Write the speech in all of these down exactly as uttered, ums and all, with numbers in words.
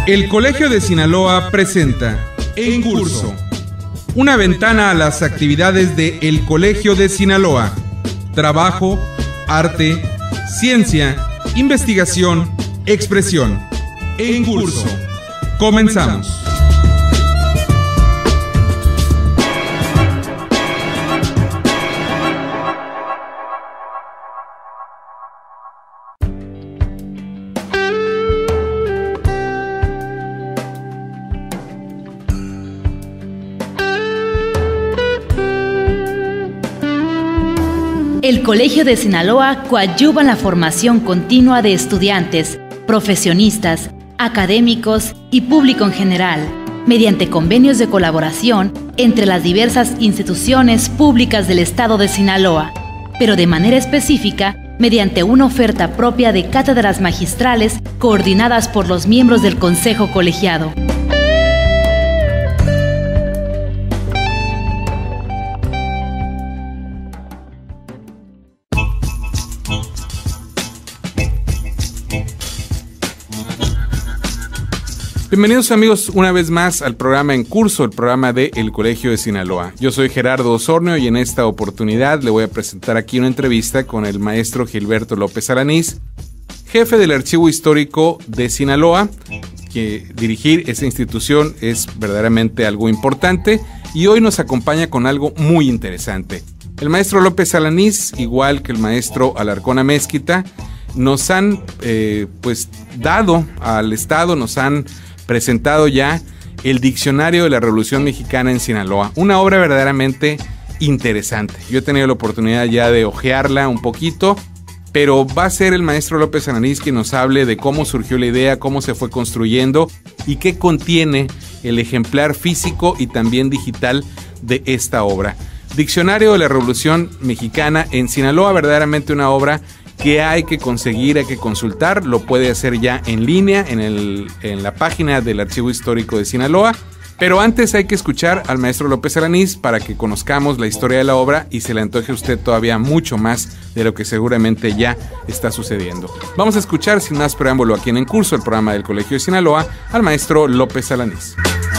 El Colegio de Sinaloa presenta En Curso, una ventana a las actividades de El Colegio de Sinaloa. Trabajo, arte, ciencia, investigación, expresión. En Curso. Comenzamos. El Colegio de Sinaloa coadyuva en la formación continua de estudiantes, profesionistas, académicos y público en general, mediante convenios de colaboración entre las diversas instituciones públicas del estado de Sinaloa, pero de manera específica mediante una oferta propia de cátedras magistrales coordinadas por los miembros del Consejo Colegiado. Bienvenidos amigos una vez más al programa En Curso, el programa de El Colegio de Sinaloa. Yo soy Gerardo Osornio y en esta oportunidad le voy a presentar aquí una entrevista con el maestro Gilberto López Alanís, jefe del Archivo Histórico de Sinaloa, que dirigir esa institución es verdaderamente algo importante y hoy nos acompaña con algo muy interesante. El maestro López Alanís, igual que el maestro Alarcón Amezquita, nos han eh, pues dado al Estado, nos han presentado ya el Diccionario de la Revolución Mexicana en Sinaloa, una obra verdaderamente interesante. Yo he tenido la oportunidad ya de hojearla un poquito, pero va a ser el maestro López Alanís quien nos hable de cómo surgió la idea, cómo se fue construyendo y qué contiene el ejemplar físico y también digital de esta obra. Diccionario de la Revolución Mexicana en Sinaloa, verdaderamente una obra que hay que conseguir, hay que consultar, lo puede hacer ya en línea en, el, en la página del Archivo Histórico de Sinaloa, pero antes hay que escuchar al maestro López Alanís para que conozcamos la historia de la obra y se le antoje a usted todavía mucho más de lo que seguramente ya está sucediendo. Vamos a escuchar sin más preámbulo aquí en En Curso, el programa del Colegio de Sinaloa, al maestro López Alanís.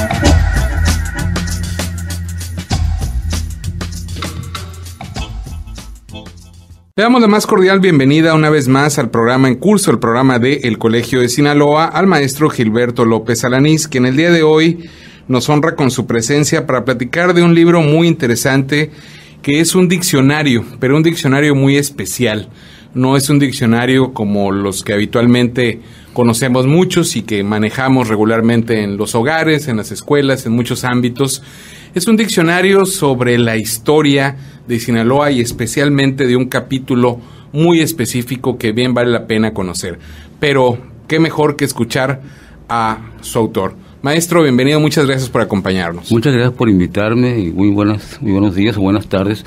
Le damos la más cordial bienvenida una vez más al programa En Curso, el programa de El Colegio de Sinaloa, al maestro Gilberto López Alanís, que en el día de hoy nos honra con su presencia para platicar de un libro muy interesante que es un diccionario, pero un diccionario muy especial. No es un diccionario como los que habitualmente conocemos muchos y que manejamos regularmente en los hogares, en las escuelas, en muchos ámbitos. Es un diccionario sobre la historia de Sinaloa y especialmente de un capítulo muy específico que bien vale la pena conocer. Pero qué mejor que escuchar a su autor. Maestro, bienvenido, muchas gracias por acompañarnos. Muchas gracias por invitarme y muy buenas, muy buenos días o buenas tardes.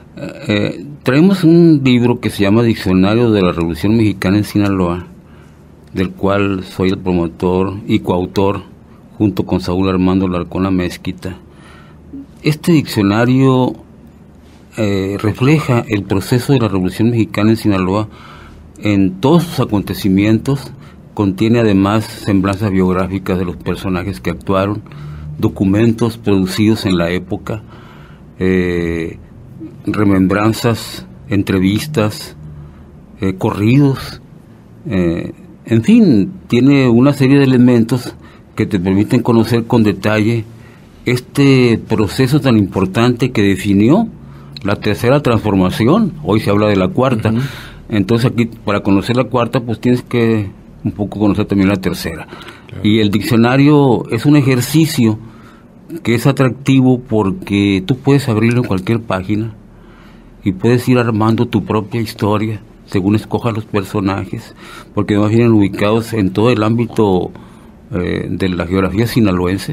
Eh, traemos un libro que se llama Diccionario de la Revolución Mexicana en Sinaloa, del cual soy el promotor y coautor junto con Saúl Armando Alarcón Amezquita. Este diccionario eh, refleja el proceso de la Revolución Mexicana en Sinaloa en todos sus acontecimientos, contiene además semblanzas biográficas de los personajes que actuaron, documentos producidos en la época, eh, remembranzas, entrevistas, eh, corridos, eh, en fin, tiene una serie de elementos que te permiten conocer con detalle este proceso tan importante que definió la tercera transformación. Hoy se habla de la cuarta. Uh-huh. Entonces aquí, para conocer la cuarta, pues tienes que un poco conocer también la tercera. Claro. Y el diccionario es un ejercicio que es atractivo porque tú puedes abrirlo en cualquier página y puedes ir armando tu propia historia según escojas los personajes, porque además vienen ubicados en todo el ámbito eh, de la geografía sinaloense,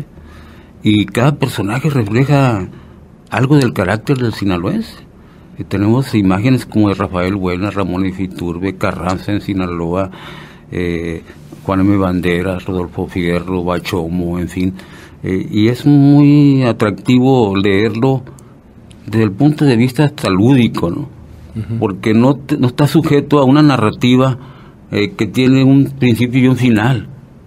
y cada personaje refleja algo del carácter del sinaloense. Y tenemos imágenes como de Rafael Buena, Ramón Ifiturbe, Carranza en Sinaloa, eh, Juan M. Banderas, Rodolfo Figueroa, Bachomo, en fin, eh, y es muy atractivo leerlo desde el punto de vista hasta lúdico, ¿no? Uh-huh. Porque no, te, no está sujeto a una narrativa eh, que tiene un principio y un final.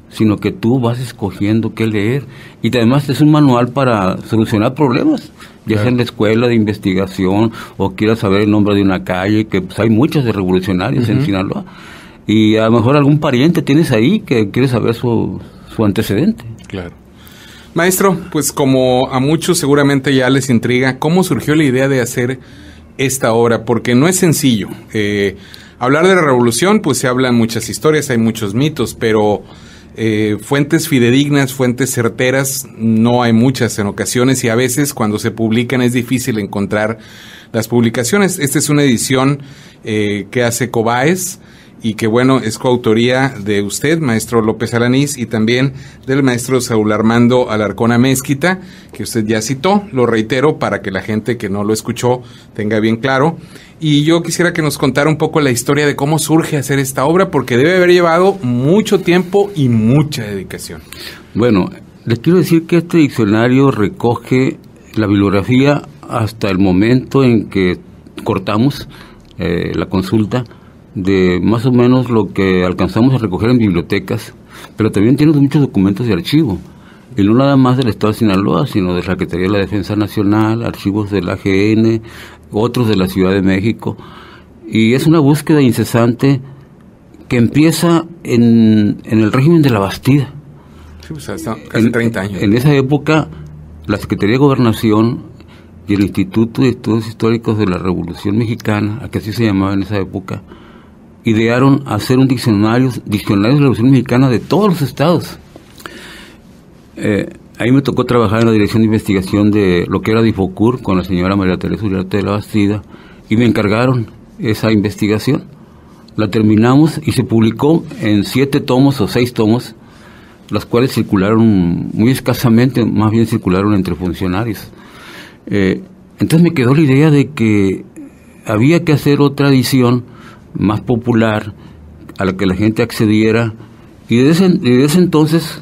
sino que tú vas escogiendo qué leer. Y además es un manual para solucionar problemas, ya sea en la escuela de investigación o quieras saber el nombre de una calle, que pues, hay muchos de revolucionarios uh-huh. en Sinaloa. Y a lo mejor algún pariente tienes ahí que quiere saber su, su antecedente. Claro. Maestro, pues como a muchos seguramente ya les intriga, ¿cómo surgió la idea de hacer esta obra? Porque no es sencillo. Eh, hablar de la revolución, pues se hablan muchas historias, hay muchos mitos, pero eh, fuentes fidedignas, fuentes certeras, no hay muchas en ocasiones, y a veces cuando se publican es difícil encontrar las publicaciones. Esta es una edición eh, que hace Cobaes, y que bueno, es coautoría de usted, maestro López Alanís, y también del maestro Saúl Armando Alarcón Amezquita, que usted ya citó. Lo reitero para que la gente que no lo escuchó tenga bien claro. Y yo quisiera que nos contara un poco la historia de cómo surge hacer esta obra, porque debe haber llevado mucho tiempo y mucha dedicación. Bueno, les quiero decir que este diccionario recoge la bibliografía hasta el momento en que cortamos eh, la consulta, de más o menos lo que alcanzamos a recoger en bibliotecas, pero también tiene muchos documentos de archivo, y no nada más del Estado de Sinaloa, sino de la Secretaría de la Defensa Nacional, archivos del A G N, otros de la Ciudad de México, y es una búsqueda incesante que empieza en, en el régimen de la Bastida. Sí, pues hasta casi en, treinta años. En esa época, la Secretaría de Gobernación y el Instituto de Estudios Históricos de la Revolución Mexicana, a que así se llamaba en esa época, idearon hacer un diccionario, diccionario de la Revolución Mexicana de todos los estados. Eh, ahí me tocó trabajar en la dirección de investigación de lo que era Difocur con la señora María Teresa Uriarte de la Bastida, y me encargaron esa investigación. La terminamos y se publicó en siete tomos o seis tomos, las cuales circularon muy escasamente, más bien circularon entre funcionarios. Eh, entonces me quedó la idea de que había que hacer otra edición más popular, a la que la gente accediera, y desde ese, desde ese entonces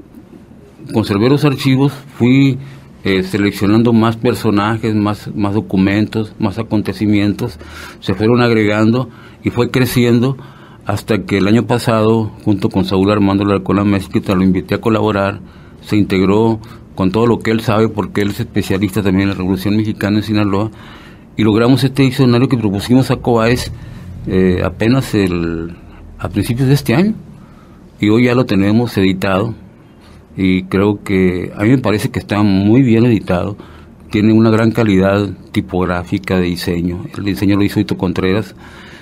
conservé los archivos, fui eh, seleccionando más personajes, más, más documentos, más acontecimientos, se fueron agregando y fue creciendo hasta que el año pasado, junto con Saúl Armando Alarcón Amezquita, lo invité a colaborar, se integró con todo lo que él sabe, porque él es especialista también en la Revolución Mexicana en Sinaloa, y logramos este diccionario que propusimos a Cobaes Eh, apenas el, a principios de este año, y hoy ya lo tenemos editado, y creo que a mí me parece que está muy bien editado, tiene una gran calidad tipográfica de diseño, el diseño lo hizo Hito Contreras,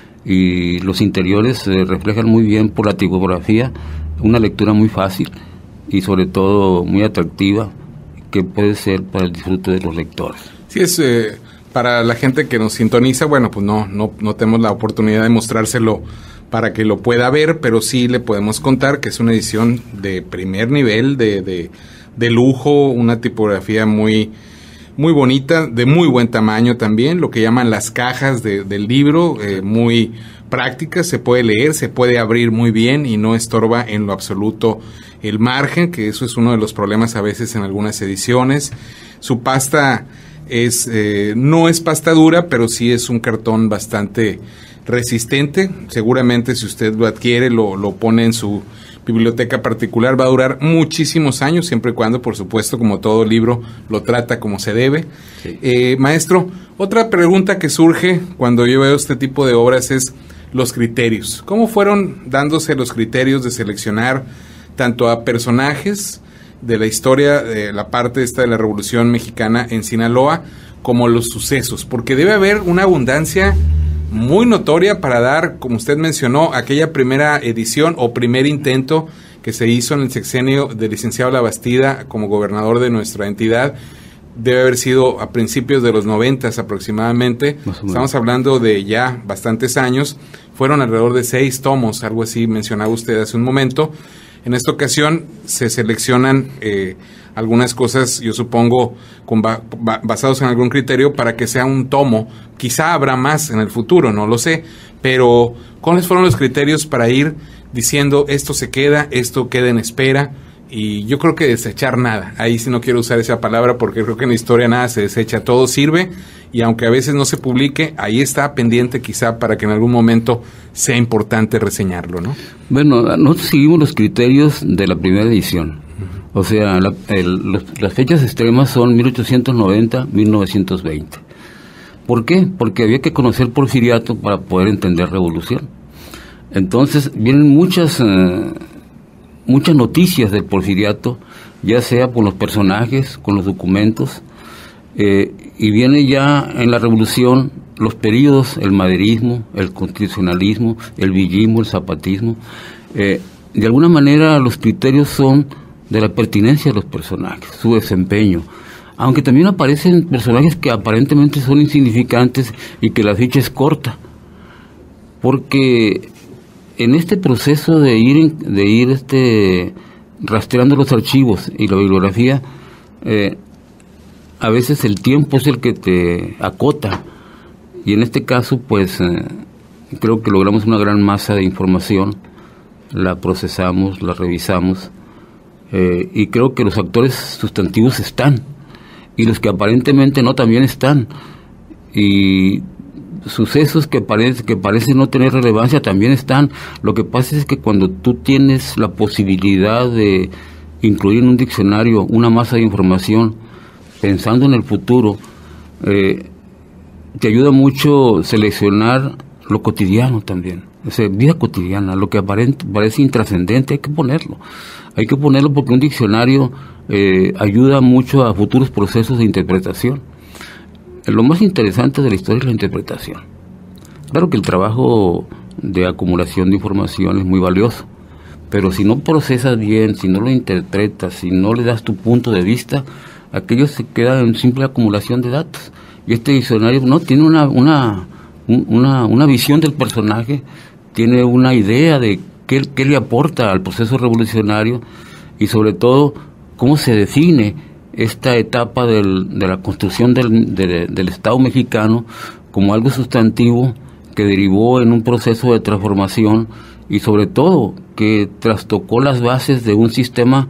y los interiores se reflejan muy bien por la tipografía, una lectura muy fácil y sobre todo muy atractiva, que puede ser para el disfrute de los lectores. Sí, es... Eh... Para la gente que nos sintoniza, bueno, pues no, no, no tenemos la oportunidad de mostrárselo para que lo pueda ver, pero sí le podemos contar que es una edición de primer nivel, de, de, de lujo, una tipografía muy, muy bonita, de muy buen tamaño también, lo que llaman las cajas de, del libro, eh, muy prácticas, se puede leer, se puede abrir muy bien y no estorba en lo absoluto el margen, que eso es uno de los problemas a veces en algunas ediciones. Su pasta es eh, no es pasta dura, pero sí es un cartón bastante resistente. Seguramente si usted lo adquiere, lo, lo pone en su biblioteca particular, va a durar muchísimos años, siempre y cuando, por supuesto, como todo libro, lo trata como se debe. Sí. Eh, maestro, otra pregunta que surge cuando yo veo este tipo de obras es los criterios. ¿Cómo fueron dándose los criterios de seleccionar tanto a personajes de la historia, de la parte esta de la Revolución Mexicana en Sinaloa, como los sucesos? Porque debe haber una abundancia muy notoria para dar, como usted mencionó, aquella primera edición o primer intento que se hizo en el sexenio del licenciado La Bastida como gobernador de nuestra entidad. Debe haber sido a principios de los noventas aproximadamente. Estamos hablando de ya bastantes años. Fueron alrededor de seis tomos, algo así mencionaba usted hace un momento. En esta ocasión se seleccionan eh, algunas cosas, yo supongo, con ba- ba- basados en algún criterio para que sea un tomo. Quizá habrá más en el futuro, no lo sé, pero ¿cuáles fueron los criterios para ir diciendo esto se queda, esto queda en espera? y yo creo que desechar nada. Ahí sí no quiero usar esa palabra porque creo que en la historia nada se desecha, todo sirve, y aunque a veces no se publique, ahí está pendiente quizá para que en algún momento sea importante reseñarlo, ¿no? Bueno, nosotros seguimos los criterios de la primera edición. Uh-huh. O sea, la, el, los, las fechas extremas son mil ochocientos noventa a mil novecientos veinte. ¿Por qué? Porque había que conocer Porfiriato para poder entender Revolución. Entonces vienen muchas... Eh, muchas noticias del Porfiriato, ya sea por los personajes, con los documentos, eh, y viene ya en la Revolución los periodos, el maderismo, el constitucionalismo, el villismo, el zapatismo. Eh, de alguna manera los criterios son de la pertinencia de los personajes, su desempeño, aunque también aparecen personajes que aparentemente son insignificantes y que la ficha es corta, porque en este proceso de ir de ir este rastreando los archivos y la bibliografía, eh, a veces el tiempo es el que te acota, y en este caso pues eh, creo que logramos una gran masa de información, la procesamos, la revisamos, eh, y creo que los actores sustantivos están, y los que aparentemente no también están, y sucesos que parece, que parecen no tener relevancia también están. Lo que pasa es que cuando tú tienes la posibilidad de incluir en un diccionario una masa de información pensando en el futuro, eh, te ayuda mucho seleccionar lo cotidiano también, o sea, vida cotidiana, lo que aparente, parece intrascendente, hay que ponerlo, hay que ponerlo porque un diccionario eh, ayuda mucho a futuros procesos de interpretación. Lo más interesante de la historia es la interpretación. Claro que el trabajo de acumulación de información es muy valioso, pero si no procesas bien, si no lo interpretas, si no le das tu punto de vista, aquello se queda en simple acumulación de datos. Y este diccionario no tiene una, una, una, una visión del personaje, tiene una idea de qué, qué le aporta al proceso revolucionario y sobre todo cómo se define esta etapa del, de la construcción del, de, del Estado mexicano como algo sustantivo que derivó en un proceso de transformación y sobre todo que trastocó las bases de un sistema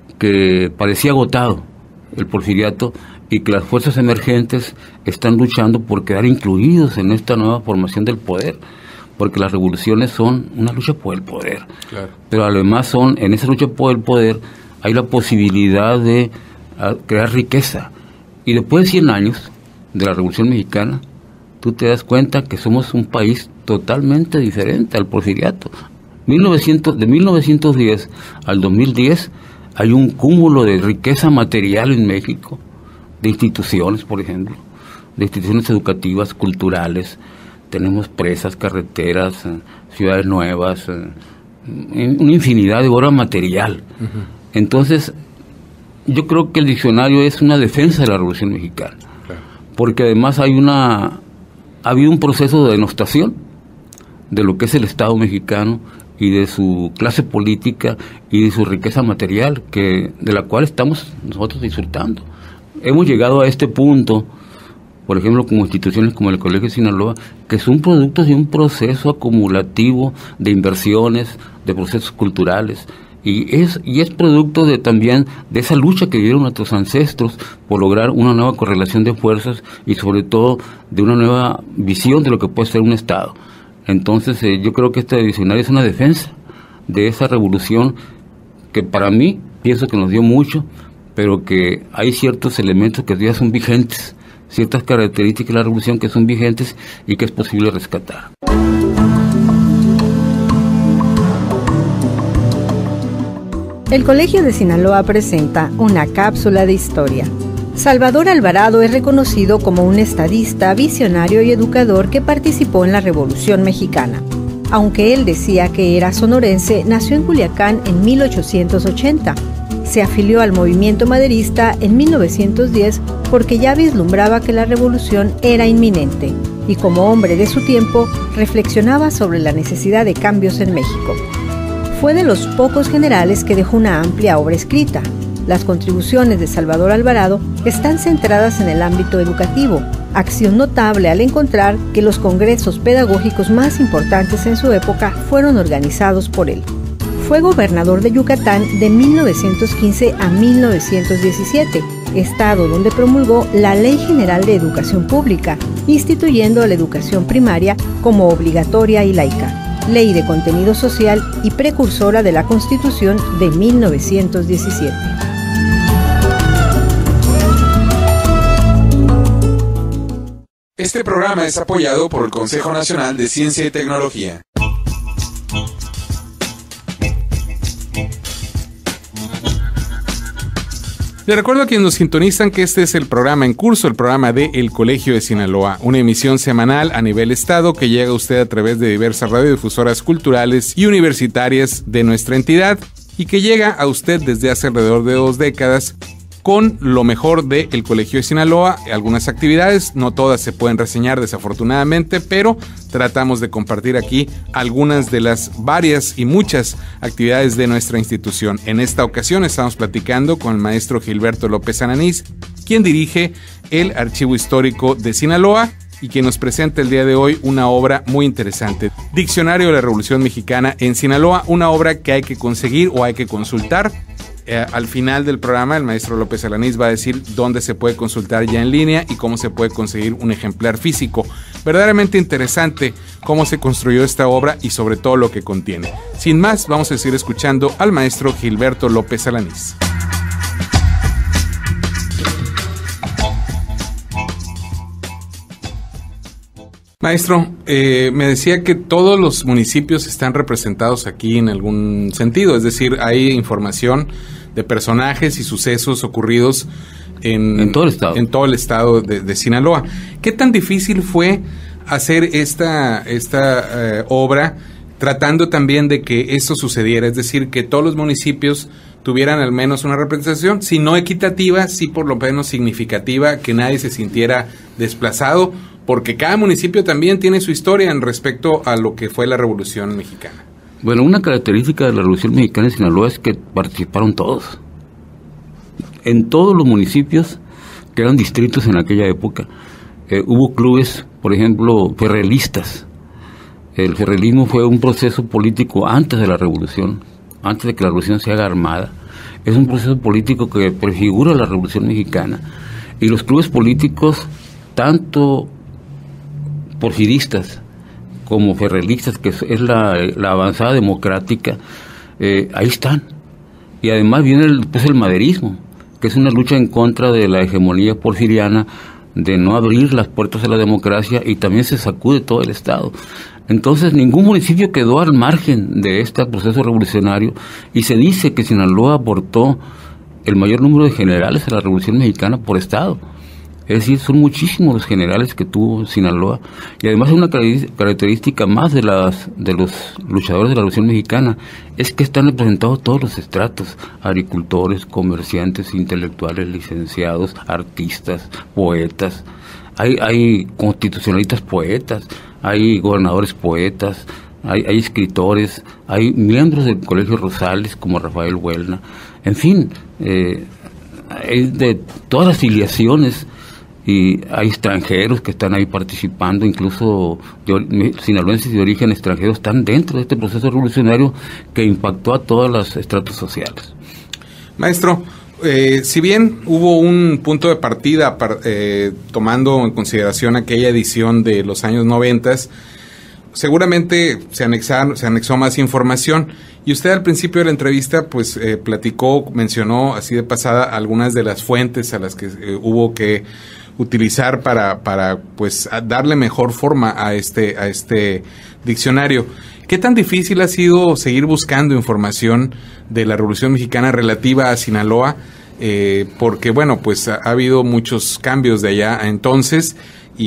que parecía agotado, el Porfiriato, y que las fuerzas emergentes están luchando por quedar incluidos en esta nueva formación del poder, porque las revoluciones son una lucha por el poder, claro. Pero además son, en esa lucha por el poder hay la posibilidad de a crear riqueza, y después de cien años de la Revolución Mexicana tú te das cuenta que somos un país totalmente diferente al Porfiriato. mil novecientos, de mil novecientos diez al dos mil diez hay un cúmulo de riqueza material en México, de instituciones, por ejemplo, de instituciones educativas, culturales, tenemos presas, carreteras, eh, ciudades nuevas, eh, una infinidad de obra material. Uh-huh. Entonces yo creo que el diccionario es una defensa de la Revolución Mexicana, claro. Porque además hay una, ha habido un proceso de denostación de lo que es el Estado mexicano y de su clase política y de su riqueza material, que de la cual estamos nosotros disfrutando. Hemos llegado a este punto, por ejemplo, como instituciones como el Colegio de Sinaloa, que son productos de un proceso acumulativo de inversiones, de procesos culturales, y es y es producto de también de esa lucha que vivieron nuestros ancestros por lograr una nueva correlación de fuerzas y sobre todo de una nueva visión de lo que puede ser un Estado. Entonces eh, yo creo que este diccionario es una defensa de esa revolución que para mí pienso que nos dio mucho, pero que hay ciertos elementos que ya son vigentes, ciertas características de la revolución que son vigentes y que es posible rescatar. El Colegio de Sinaloa presenta una cápsula de historia. Salvador Alvarado es reconocido como un estadista, visionario y educador que participó en la Revolución Mexicana. Aunque él decía que era sonorense, nació en Culiacán en mil ochocientos ochenta. Se afilió al movimiento maderista en mil novecientos diez porque ya vislumbraba que la revolución era inminente y como hombre de su tiempo reflexionaba sobre la necesidad de cambios en México. Fue de los pocos generales que dejó una amplia obra escrita. Las contribuciones de Salvador Alvarado están centradas en el ámbito educativo, acción notable al encontrar que los congresos pedagógicos más importantes en su época fueron organizados por él. fue gobernador de Yucatán de mil novecientos quince a mil novecientos diecisiete, estado donde promulgó la Ley General de Educación Pública, instituyendo la educación primaria como obligatoria y laica, ley de contenido social y precursora de la Constitución de mil novecientos diecisiete. Este programa es apoyado por el Consejo Nacional de Ciencia y Tecnología. Les recuerdo a quienes nos sintonizan que este es el programa en curso, el programa de El Colegio de Sinaloa, una emisión semanal a nivel estado que llega a usted a través de diversas radiodifusoras culturales y universitarias de nuestra entidad y que llega a usted desde hace alrededor de dos décadas con lo mejor de El Colegio de Sinaloa, algunas actividades, no todas se pueden reseñar desafortunadamente, pero tratamos de compartir aquí algunas de las varias y muchas actividades de nuestra institución. En esta ocasión estamos platicando con el maestro Gilberto López Alanís, quien dirige el Archivo Histórico de Sinaloa y quien nos presenta el día de hoy una obra muy interesante, Diccionario de la Revolución Mexicana en Sinaloa, una obra que hay que conseguir o hay que consultar. Eh, al final del programa el maestro López Alanís va a decir dónde se puede consultar ya en línea y cómo se puede conseguir un ejemplar físico. Verdaderamente interesante cómo se construyó esta obra y sobre todo lo que contiene. Sin más, vamos a seguir escuchando al maestro Gilberto López Alanís. Maestro, eh, me decía que todos los municipios están representados aquí en algún sentido, es decir, hay información de personajes y sucesos ocurridos en, en todo el estado, en todo el estado de, de Sinaloa. ¿Qué tan difícil fue hacer esta, esta eh, obra tratando también de que esto sucediera? Es decir, que todos los municipios tuvieran al menos una representación, si no equitativa, sí por lo menos significativa, que nadie se sintiera desplazado, porque cada municipio también tiene su historia en respecto a lo que fue la Revolución Mexicana. Bueno, una característica de la Revolución Mexicana en Sinaloa es que participaron todos. En todos los municipios que eran distritos en aquella época, eh, hubo clubes, por ejemplo, ferrelistas. El ferrelismo fue un proceso político antes de la Revolución, antes de que la Revolución se haga armada. Es un proceso político que prefigura la Revolución Mexicana. Y los clubes políticos, tanto porfiristas como ferrelistas, que es la, la avanzada democrática, eh, ahí están. Y además viene el, pues el maderismo, que es una lucha en contra de la hegemonía porfiriana, de no abrir las puertas a la democracia, y también se sacude todo el Estado. Entonces ningún municipio quedó al margen de este proceso revolucionario, y se dice que Sinaloa aportó el mayor número de generales a la Revolución Mexicana por Estado. Es decir, son muchísimos los generales que tuvo Sinaloa, y además una característica más de las de los luchadores de la Revolución Mexicana es que están representados todos los estratos: agricultores, comerciantes, intelectuales, licenciados, artistas, poetas. Hay, hay constitucionalistas poetas, hay gobernadores poetas, hay, hay escritores, hay miembros del Colegio Rosales como Rafael Huelna, en fin, eh, hay de todas las filiaciones. Y hay extranjeros que están ahí participando, incluso de, sinaloenses de origen extranjero están dentro de este proceso revolucionario que impactó a todos los estratos sociales. Maestro, eh, si bien hubo un punto de partida par, eh, tomando en consideración aquella edición de los años noventas, seguramente se anexaron, se anexó más información, y usted al principio de la entrevista pues eh, platicó, mencionó así de pasada algunas de las fuentes a las que eh, hubo que utilizar para, para pues darle mejor forma a este, a este diccionario. ¿Qué tan difícil ha sido seguir buscando información de la Revolución Mexicana relativa a Sinaloa? Eh, porque bueno, pues ha, ha habido muchos cambios de allá a entonces,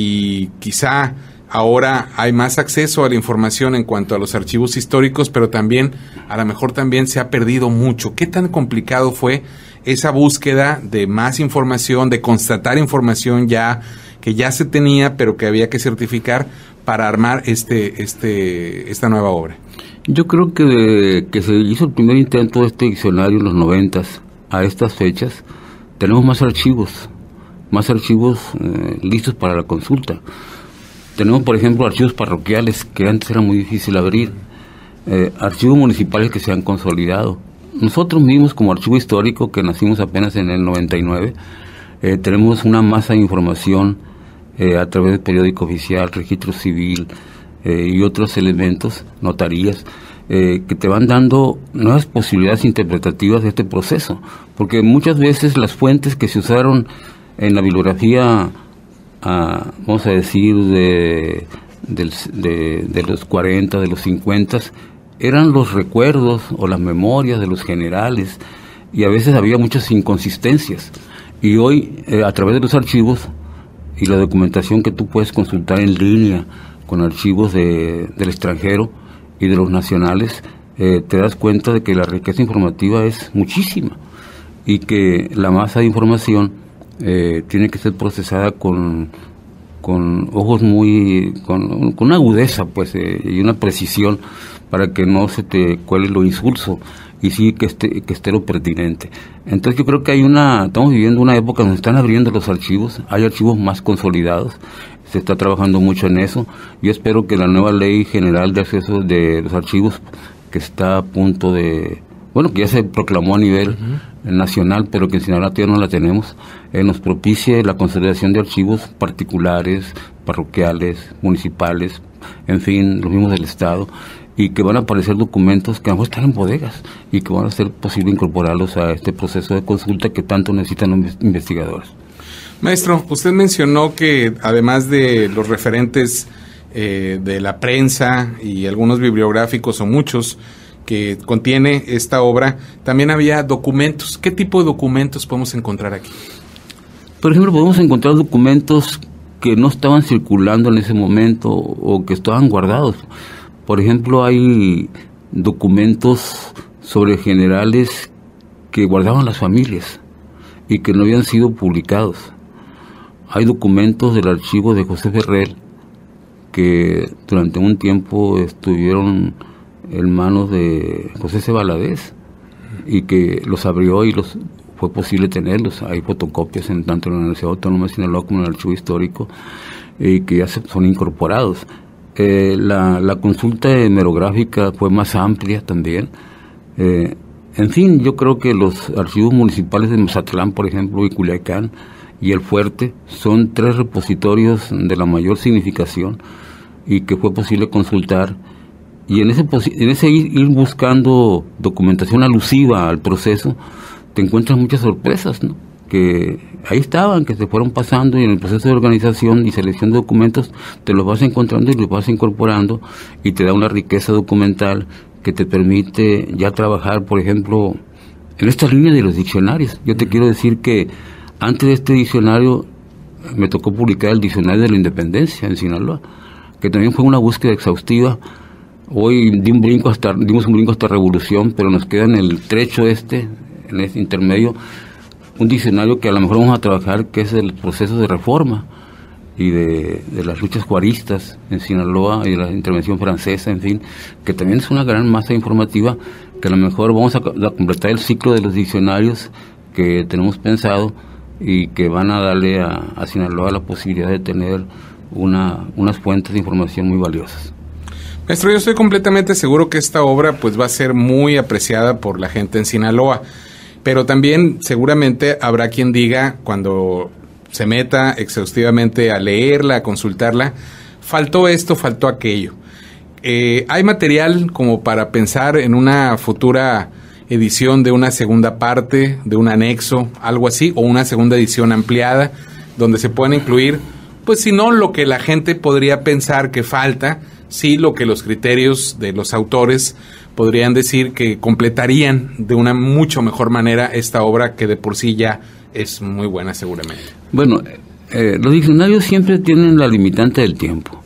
y quizá ahora hay más acceso a la información en cuanto a los archivos históricos, pero también, a lo mejor también se ha perdido mucho. ¿Qué tan complicado fue esa búsqueda de más información, de constatar información ya que ya se tenía, pero que había que certificar para armar este, este, esta nueva obra? Yo creo que de que se hizo el primer intento de este diccionario en los noventas a estas fechas, tenemos más archivos, más archivos eh, listos para la consulta. Tenemos, por ejemplo, archivos parroquiales que antes era muy difícil abrir. eh, archivos municipales que se han consolidado. Nosotros mismos, como archivo histórico, que nacimos apenas en el noventa y nueve, eh, tenemos una masa de información eh, a través del periódico oficial, registro civil eh, y otros elementos, notarías, eh, que te van dando nuevas posibilidades interpretativas de este proceso, porque muchas veces las fuentes que se usaron en la bibliografía, ah, vamos a decir, de, del, de, de los cuarenta, de los cincuenta, eran los recuerdos o las memorias de los generales, y a veces había muchas inconsistencias. Y hoy, eh, a través de los archivos y la documentación que tú puedes consultar en línea con archivos de, del extranjero y de los nacionales, eh, te das cuenta de que la riqueza informativa es muchísima y que la masa de información eh, tiene que ser procesada con, con ojos muy, con, con una agudeza, pues, eh, y una precisión, para que no se te cuele lo insulso y sí que esté, que esté lo pertinente. Entonces yo creo que hay una, estamos viviendo una época donde están abriendo los archivos, hay archivos más consolidados, se está trabajando mucho en eso. Yo espero que la nueva ley general de acceso de los archivos, que está a punto de, bueno, que ya se proclamó a nivel uh-huh. nacional, pero que en Sinaloa todavía no la tenemos, eh, nos propicie la consolidación de archivos particulares, parroquiales, municipales, en fin, los mismos del Estado, y que van a aparecer documentos que a lo mejor están en bodegas y que van a ser posible incorporarlos a este proceso de consulta que tanto necesitan los investigadores. Maestro, usted mencionó que además de los referentes eh, de la prensa y algunos bibliográficos o muchos que contiene esta obra, también había documentos. ¿Qué tipo de documentos podemos encontrar aquí? Por ejemplo, podemos encontrar documentos que no estaban circulando en ese momento o que estaban guardados. Por ejemplo, hay documentos sobre generales que guardaban las familias y que no habían sido publicados. Hay documentos del archivo de José Ferrer que durante un tiempo estuvieron en manos de José C. Valadez y que los abrió y los fue posible tenerlos. Hay fotocopias en tanto en la Universidad Autónoma de Sinaloa como en el archivo histórico y que ya se, son incorporados. Eh, la, la consulta hemerográfica fue más amplia también. Eh, en fin, yo creo que los archivos municipales de Mazatlán, por ejemplo, y Culiacán y El Fuerte son tres repositorios de la mayor significación y que fue posible consultar. Y en ese, en ese ir, ir buscando documentación alusiva al proceso, te encuentras muchas sorpresas, ¿no? Que ahí estaban, que se fueron pasando, y en el proceso de organización y selección de documentos te los vas encontrando y los vas incorporando y te da una riqueza documental que te permite ya trabajar, por ejemplo, en esta línea de los diccionarios. Yo te quiero decir que antes de este diccionario me tocó publicar el Diccionario de la Independencia en Sinaloa, que también fue una búsqueda exhaustiva. Hoy di un brinco hasta, dimos un brinco hasta Revolución, pero nos queda en el trecho este, en este intermedio, un diccionario que a lo mejor vamos a trabajar, que es el proceso de reforma y de, de las luchas juaristas en Sinaloa y de la intervención francesa, en fin, que también es una gran masa informativa que a lo mejor vamos a, a completar el ciclo de los diccionarios que tenemos pensado y que van a darle a, a Sinaloa la posibilidad de tener una, unas fuentes de información muy valiosas. Maestro, yo estoy completamente seguro que esta obra pues va a ser muy apreciada por la gente en Sinaloa. Pero también seguramente habrá quien diga, cuando se meta exhaustivamente a leerla, a consultarla, faltó esto, faltó aquello. Eh, ¿Hay material como para pensar en una futura edición de una segunda parte, de un anexo, algo así, o una segunda edición ampliada, donde se puedan incluir, pues si no lo que la gente podría pensar que falta, sí lo que los criterios de los autores podrían decir que completarían de una mucho mejor manera esta obra, que de por sí ya es muy buena seguramente? Bueno, eh, los diccionarios siempre tienen la limitante del tiempo,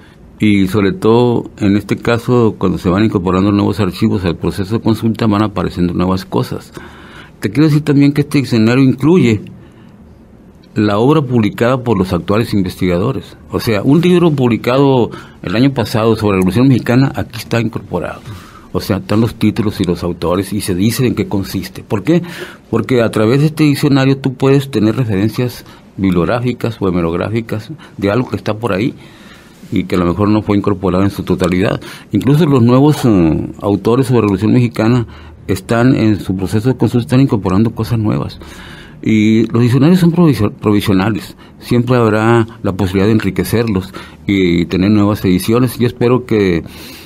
y sobre todo en este caso, cuando se van incorporando nuevos archivos al proceso de consulta, van apareciendo nuevas cosas. Te quiero decir también que este diccionario incluye la obra publicada por los actuales investigadores. O sea, un libro publicado el año pasado sobre la Revolución Mexicana, aquí está incorporado. O sea, están los títulos y los autores y se dice en qué consiste. ¿Por qué? Porque a través de este diccionario tú puedes tener referencias bibliográficas o hemerográficas de algo que está por ahí, y que a lo mejor no fue incorporado en su totalidad. Incluso los nuevos uh, autores sobre la Revolución Mexicana están en su proceso de construcción, están incorporando cosas nuevas. Y los diccionarios son provisionales, siempre habrá la posibilidad de enriquecerlos y tener nuevas ediciones. Yo espero que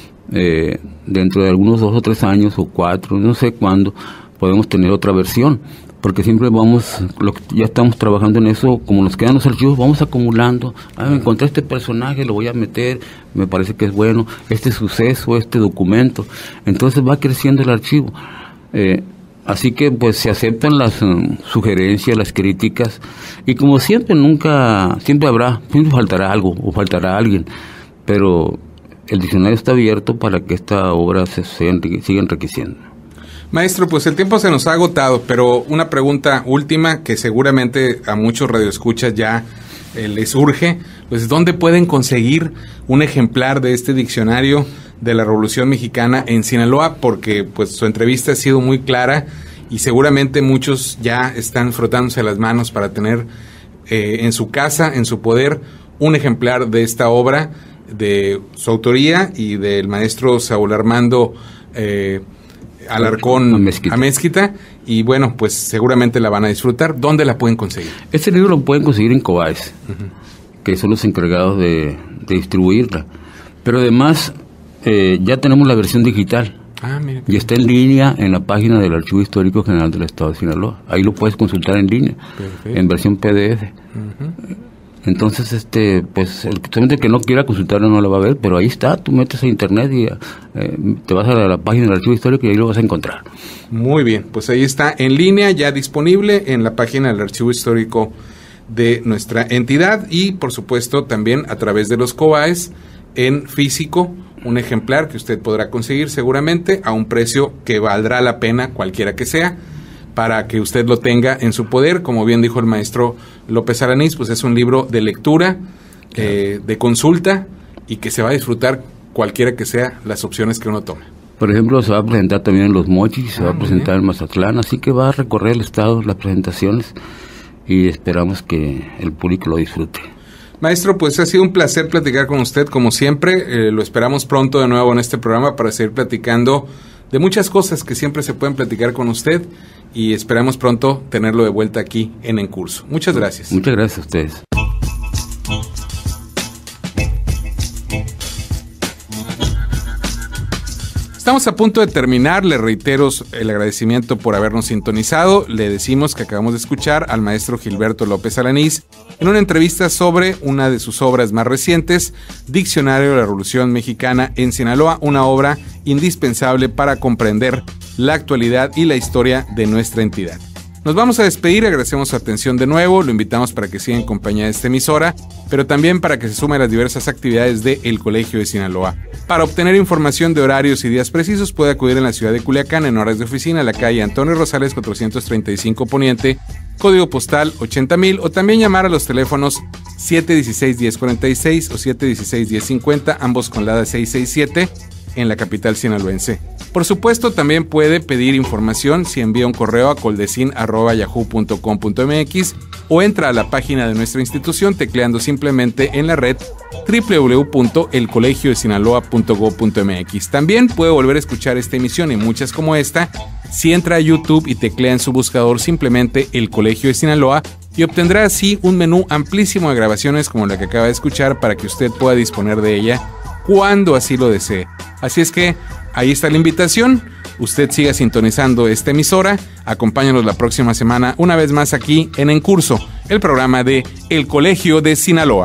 eh, dentro de algunos dos o tres años o cuatro, no sé cuándo, podemos tener otra versión, porque siempre vamos, lo, ya estamos trabajando en eso, como nos quedan los archivos, vamos acumulando. Ah, encontré este personaje, lo voy a meter, me parece que es bueno, este suceso, este documento, entonces va creciendo el archivo. Eh, Así que pues se aceptan las um, sugerencias, las críticas, y como siempre, nunca, siempre habrá, siempre faltará algo o faltará alguien, pero el diccionario está abierto para que esta obra se, se enrique, siga enriqueciendo. Maestro, pues el tiempo se nos ha agotado, pero una pregunta última que seguramente a muchos radioescuchas ya eh, les urge, pues ¿dónde pueden conseguir un ejemplar de este diccionario de la Revolución Mexicana en Sinaloa? Porque pues su entrevista ha sido muy clara y seguramente muchos ya están frotándose las manos para tener eh, en su casa, en su poder, un ejemplar de esta obra de su autoría y del maestro Saúl Armando eh, Alarcón Amezquita. Amezquita, y bueno, pues seguramente la van a disfrutar. ¿Dónde la pueden conseguir? Este libro lo pueden conseguir en Cobaes, uh-huh. que son los encargados de, de distribuirla, pero además Eh, ya tenemos la versión digital ah, mira, y está en línea en la página del Archivo Histórico General del Estado de Sinaloa. Ahí lo puedes consultar en línea. Perfecto. En versión P D F. Uh-huh. Entonces, este, pues el solamente que no quiera consultarlo no lo va a ver, pero ahí está. Tú metes a internet y eh, te vas a la, la página del Archivo Histórico y ahí lo vas a encontrar. Muy bien, pues ahí está en línea, ya disponible en la página del Archivo Histórico de nuestra entidad, y por supuesto también a través de los Cobaes en físico, un ejemplar que usted podrá conseguir seguramente a un precio que valdrá la pena, cualquiera que sea, para que usted lo tenga en su poder. Como bien dijo el maestro López Alanís, pues es un libro de lectura, eh, de consulta, y que se va a disfrutar cualquiera que sea las opciones que uno tome. Por ejemplo, se va a presentar también en Los Mochis, se ah, va a presentar bien. en Mazatlán, así que va a recorrer el estado las presentaciones y esperamos que el público lo disfrute. Maestro, pues ha sido un placer platicar con usted, como siempre. Eh, lo esperamos pronto de nuevo en este programa para seguir platicando de muchas cosas que siempre se pueden platicar con usted, y esperamos pronto tenerlo de vuelta aquí en En Curso. Muchas gracias. Muchas gracias a ustedes. Estamos a punto de terminar. Le reitero el agradecimiento por habernos sintonizado. Le decimos que acabamos de escuchar al maestro Gilberto López Alanís en una entrevista sobre una de sus obras más recientes, Diccionario de la Revolución Mexicana en Sinaloa, una obra indispensable para comprender la actualidad y la historia de nuestra entidad. Nos vamos a despedir, agradecemos su atención de nuevo, lo invitamos para que siga en compañía de esta emisora, pero también para que se sume a las diversas actividades del Colegio de Sinaloa. Para obtener información de horarios y días precisos, puede acudir en la ciudad de Culiacán en horas de oficina a la calle Antonio Rosales cuatrocientos treinta y cinco Poniente, código postal ochenta mil, o también llamar a los teléfonos siete dieciséis diez cuarenta y seis o siete dieciséis diez cincuenta, ambos con la seiscientos sesenta y siete en la capital sinaloense. Por supuesto, también puede pedir información si envía un correo a coldecin arroba yahoo punto com punto mx o entra a la página de nuestra institución tecleando simplemente en la red doble u doble u doble u punto el colegio de sinaloa punto gob punto mx. También puede volver a escuchar esta emisión y muchas como esta si entra a YouTube y teclea en su buscador simplemente El Colegio de Sinaloa, y obtendrá así un menú amplísimo de grabaciones como la que acaba de escuchar para que usted pueda disponer de ella cuando así lo desee. Así es que ahí está la invitación. Usted siga sintonizando esta emisora. Acompáñanos la próxima semana una vez más aquí en En Curso, el programa de El Colegio de Sinaloa.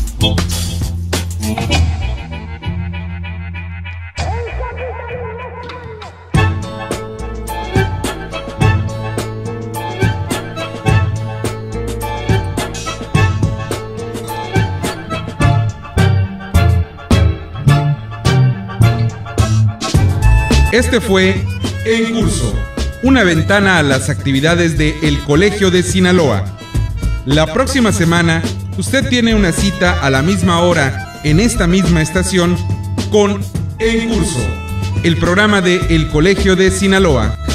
Este fue En Curso, una ventana a las actividades de El Colegio de Sinaloa. La próxima semana, usted tiene una cita a la misma hora en esta misma estación con En Curso, el programa de El Colegio de Sinaloa.